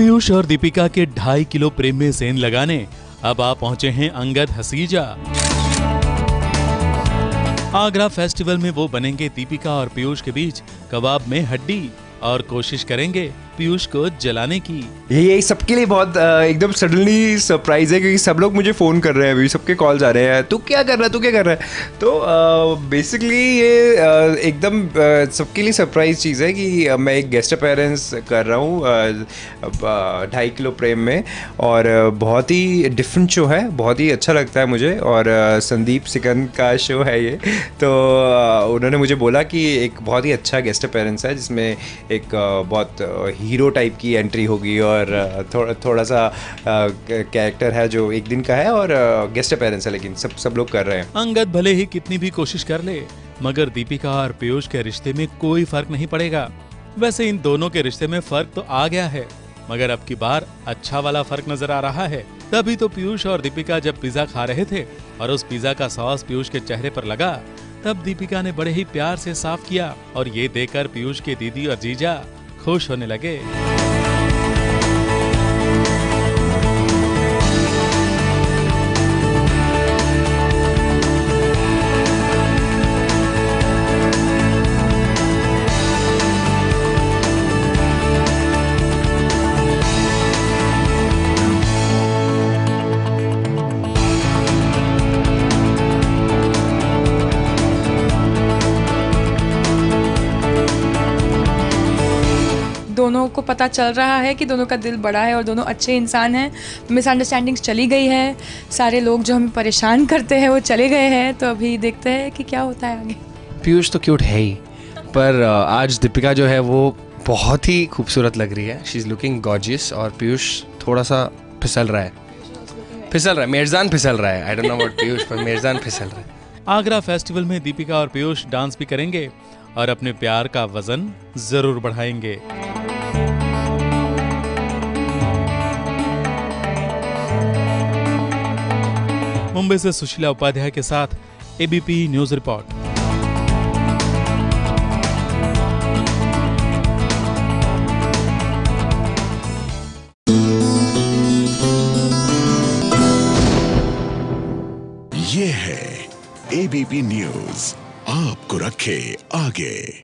पीयूष और दीपिका के 2.5 किलो प्रेम में सेंध लगाने अब आप पहुंचे हैं अंगद हसीजा। आगरा फेस्टिवल में वो बनेंगे दीपिका और पीयूष के बीच कबाब में हड्डी और कोशिश करेंगे पीयूष को जलाने की। ये सबके लिए बहुत एकदम सडनली सरप्राइज है, क्योंकि सब लोग मुझे फ़ोन कर रहे हैं, अभी सबके कॉल्स आ रहे हैं, तू क्या कर रहा है। तो बेसिकली ये एकदम सबके लिए सरप्राइज चीज़ है कि मैं एक गेस्ट अपीयरेंस कर रहा हूँ 2.5 किलो प्रेम में, और बहुत ही डिफरेंट शो है, बहुत ही अच्छा लगता है मुझे। और संदीप सिकंद का शो है ये, तो उन्होंने मुझे बोला कि एक बहुत ही अच्छा गेस्ट अपीयरेंस है जिसमें एक बहुत हीरो टाइप की एंट्री होगी, और थोड़ा सा कैरेक्टर है जो एक दिन का है, और गेस्ट अपीयरेंस है, लेकिन सब लोग कर रहे हैं। अंगद भले ही कितनी भी कोशिश कर ले, मगर दीपिका और पीयूष के रिश्ते में कोई फर्क नहीं पड़ेगा। वैसे इन दोनों के रिश्ते में फर्क तो आ गया है, मगर अब की बार अच्छा वाला फर्क नजर आ रहा है। तभी तो पीयूष और दीपिका जब पिज्जा खा रहे थे और उस पिज्जा का सॉस पीयूष के चेहरे पर लगा, तब दीपिका ने बड़े ही प्यार से साफ किया, और ये देखकर पीयूष के दीदी और जीजा खुश होने लगे। दोनों को पता चल रहा है कि दोनों का दिल बड़ा है और दोनों अच्छे इंसान हैं। मिसअंडरस्टैंडिंग्स चली गई है, सारे लोग जो हमें परेशान करते हैं वो चले गए हैं, तो अभी देखते हैं कि क्या होता है आगे। पीयूष तो क्यूट है ही, पर आज दीपिका जो है वो बहुत ही खूबसूरत लग रही है। शी इज़ लुकिंग गॉर्जियस, और पीयूष थोड़ा सा फिसल रहा है, मेरजान फिसल रहा है। I don't know about Piyush, पर मेरजान फिसल रहा है। आगरा फेस्टिवल में दीपिका और पीयूष डांस भी करेंगे और अपने प्यार का वजन जरूर बढ़ाएंगे। मुंबई से सुशीला उपाध्याय के साथ एबीपी न्यूज रिपोर्ट। ये है एबीपी न्यूज, आपको रखे आगे।